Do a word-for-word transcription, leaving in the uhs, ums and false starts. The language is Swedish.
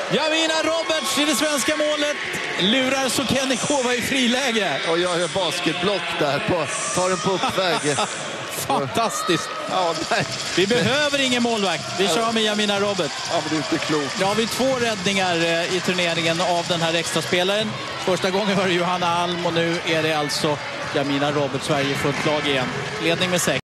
Jamina Roberts i det svenska målet. Lurar Sokenikova i friläge. Och gör en basketblock där. På, tar den på uppväg. Fantastiskt. Ja, nej. Vi behöver ingen målvakt. Vi kör med Jamina Roberts. Ja, men det är inte klokt. Nu har vi två räddningar i turneringen av den här extraspelaren. Första gången var det Johanna Alm och nu är det alltså Jamina Roberts, Sverige fullt lag igen. Ledning med sex.